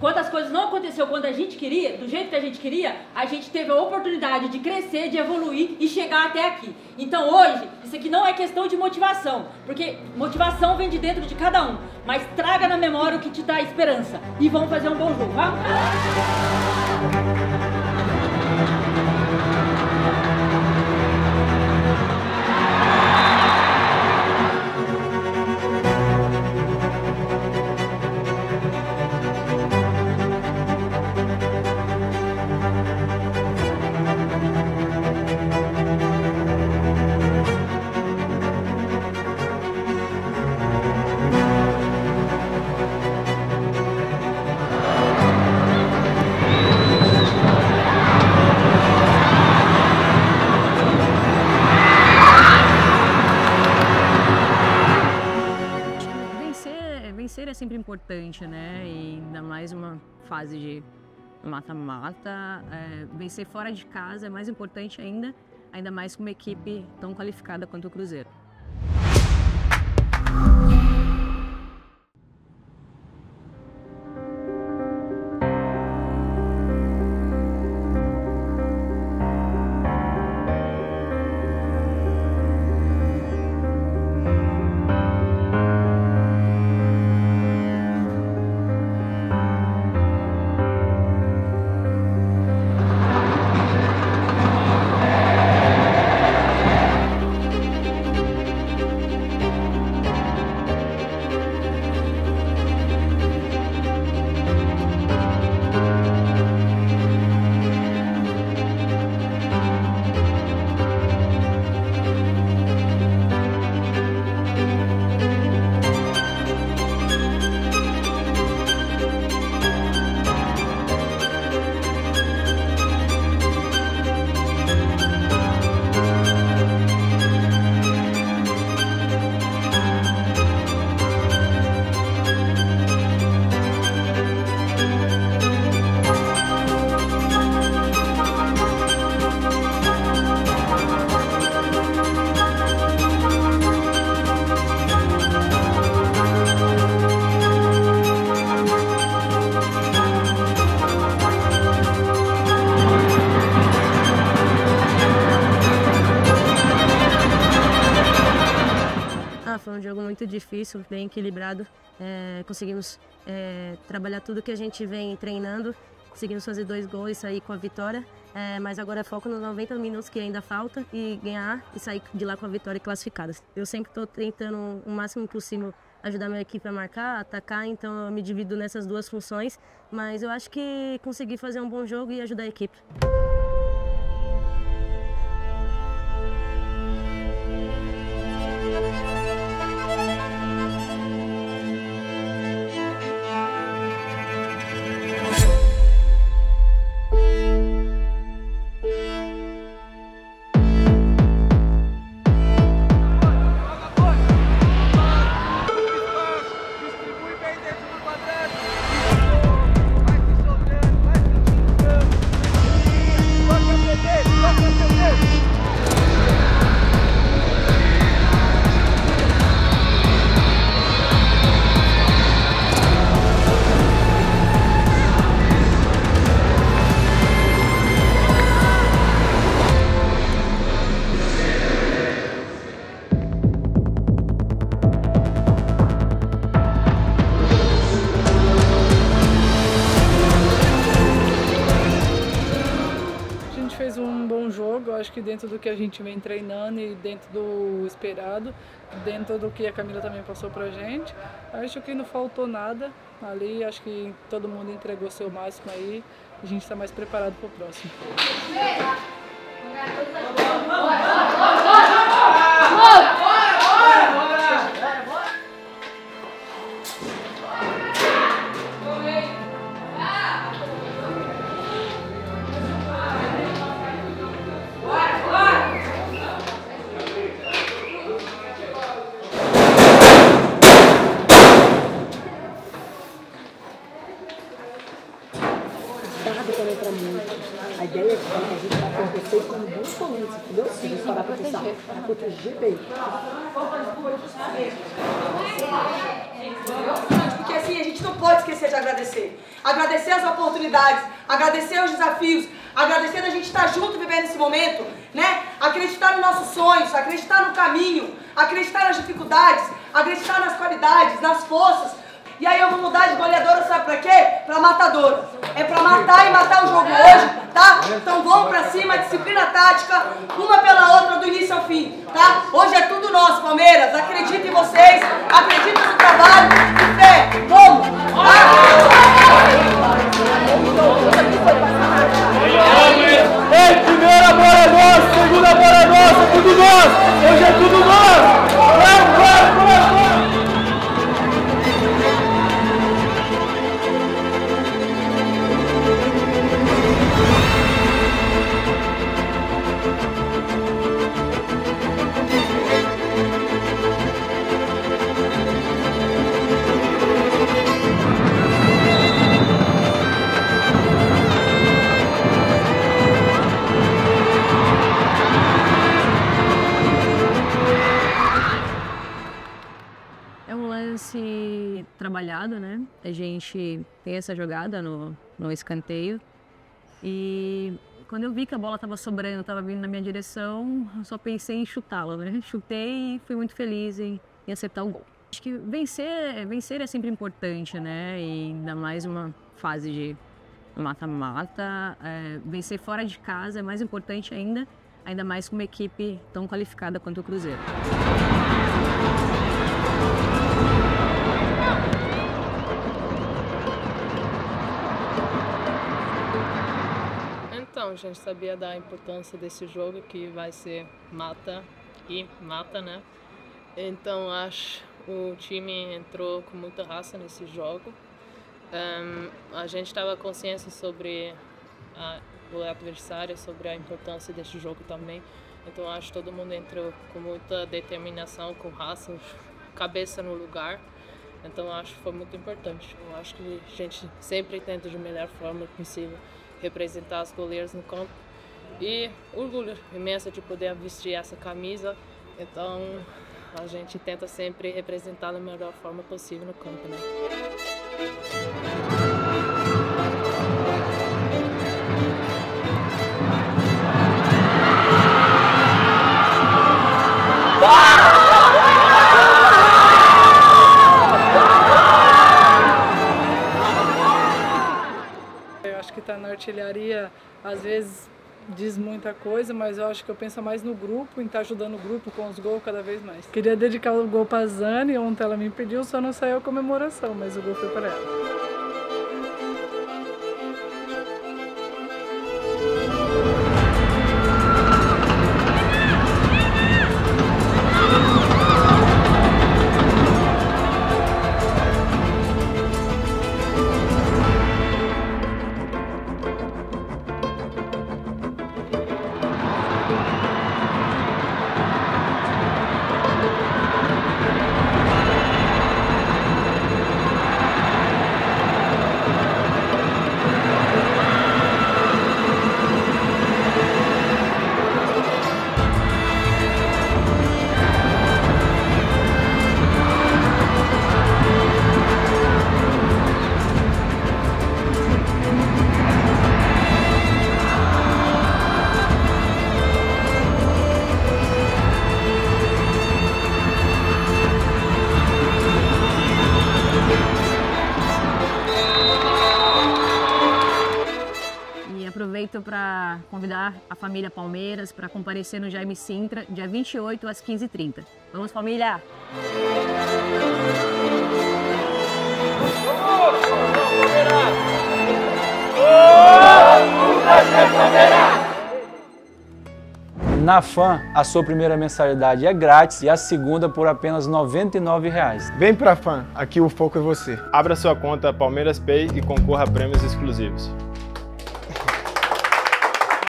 quando as coisas não aconteceram quando a gente queria, do jeito que a gente queria, a gente teve a oportunidade de crescer, de evoluir e chegar até aqui. Então hoje, isso aqui não é questão de motivação, porque motivação vem de dentro de cada um, mas traga na memória o que te dá esperança e vamos fazer um bom jogo, vamos? Vencer é sempre importante, né? E ainda mais uma fase de mata-mata. Vencer fora de casa é mais importante ainda mais com uma equipe tão qualificada quanto o Cruzeiro. Foi um jogo muito difícil, bem equilibrado. Conseguimos trabalhar tudo que a gente vem treinando, conseguimos fazer 2 gols e sair com a vitória. Mas agora é foco nos 90 minutos que ainda falta e ganhar e sair de lá com a vitória e classificadas. Eu sempre estou tentando o máximo possível ajudar minha equipe a marcar, a atacar, então eu me divido nessas 2 funções. Mas eu acho que consegui fazer um bom jogo e ajudar a equipe. Fez um bom jogo, acho que dentro do que a gente vem treinando e dentro do esperado, dentro do que a Camila também passou pra gente. Acho que não faltou nada ali, acho que todo mundo entregou seu máximo aí, a gente está mais preparado para o próximo. Também para muito. A ideia é que a gente vai acontecer como bons talentos, entendeu? Se a gente parar para pensar, para proteger bem. Porque assim, a gente não pode esquecer de agradecer. Agradecer as oportunidades, agradecer os desafios, agradecer da gente estar junto vivendo esse momento, né? Acreditar nos nossos sonhos, acreditar no caminho, acreditar nas dificuldades, acreditar nas qualidades, nas forças. E aí eu vou mudar de goleadora, sabe pra quê? Pra matadora. É pra matar e matar o jogo hoje, tá? Então vamos pra cima, disciplina tática, uma pela outra, do início ao fim, tá? Hoje é tudo nosso, Palmeiras. Acredito em vocês, acredito no trabalho e fé. Vamos! Ei, primeira bola é nossa, segunda bola é nossa, tudo nosso! Hoje é tudo nosso! Vamos, vamos, vamos, vamos! É um lance trabalhado, né? A gente tem essa jogada no escanteio e quando eu vi que a bola estava sobrando, estava vindo na minha direção, eu só pensei em chutá-la, né? Chutei e fui muito feliz em acertar o gol. Acho que vencer é sempre importante, né? E ainda mais uma fase de mata-mata. Vencer fora de casa é mais importante ainda mais com uma equipe tão qualificada quanto o Cruzeiro. Então, a gente sabia da importância desse jogo, que vai ser mata e mata, né? Então, acho que o time entrou com muita raça nesse jogo. A gente estava consciente sobre o adversário, sobre a importância desse jogo também. Então, acho que todo mundo entrou com muita determinação, com raça, cabeça no lugar. Então, acho que foi muito importante. Eu acho que a gente sempre tenta de melhor forma possível representar as goleiras no campo. E orgulho imenso de poder vestir essa camisa. Então, a gente tenta sempre representar da melhor forma possível no campo, né? Eu acho que estar na artilharia, às vezes, diz muita coisa, mas eu acho que eu penso mais no grupo, em estar ajudando o grupo com os gols cada vez mais. Queria dedicar o gol para a Zane, ontem ela me pediu, só não saiu a comemoração, mas o gol foi para ela. Aproveito para convidar a família Palmeiras para comparecer no Jaime Sintra, dia 28 às 15h30. Vamos, família! Na FAN, a sua primeira mensalidade é grátis e a segunda por apenas R$ 99,00. Vem pra FAN, aqui o foco é você. Abra sua conta Palmeiras Pay e concorra a prêmios exclusivos.